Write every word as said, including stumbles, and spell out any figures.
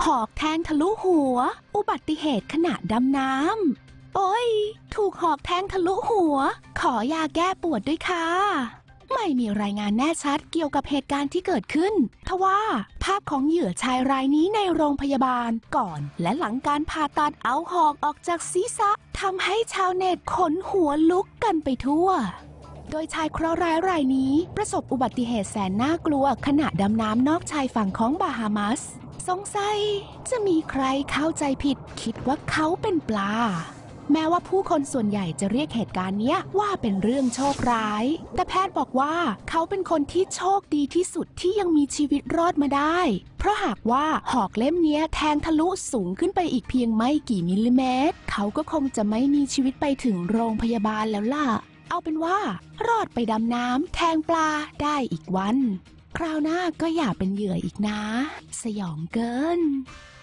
หอกแทงทะลุหัวอุบัติเหตุขณะดำน้ำโอ้ยถูกหอกแทงทะลุหัวขอยาแก้ปวดด้วยค่ะไม่มีรายงานแน่ชัดเกี่ยวกับเหตุการณ์ที่เกิดขึ้นทว่าภาพของเหยื่อชายรายนี้ในโรงพยาบาลก่อนและหลังการผ่าตัดเอาหอกออกจากศีรษะทำให้ชาวเน็ตขนหัวลุกกันไปทั่วโดยชายเคราะห์ร้ายรายนี้ประสบอุบัติเหตุแสนน่ากลัวขณะดำน้ำนอกชายฝั่งของบาฮามัสสงสัยจะมีใครเข้าใจผิดคิดว่าเขาเป็นปลาแม้ว่าผู้คนส่วนใหญ่จะเรียกเหตุการณ์นี้ว่าเป็นเรื่องโชคร้ายแต่แพทย์บอกว่าเขาเป็นคนที่โชคดีที่สุดที่ยังมีชีวิตรอดมาได้เพราะหากว่าหอกเล่มนี้แทงทะลุสูงขึ้นไปอีกเพียงไม่กี่มิลลิเมตรเขาก็คงจะไม่มีชีวิตไปถึงโรงพยาบาลแล้วล่ะเอาเป็นว่ารอดไปดำน้ำแทงปลาได้อีกวันคราวหน้าก็อย่าเป็นเหยื่ออีกนะสยองเกิน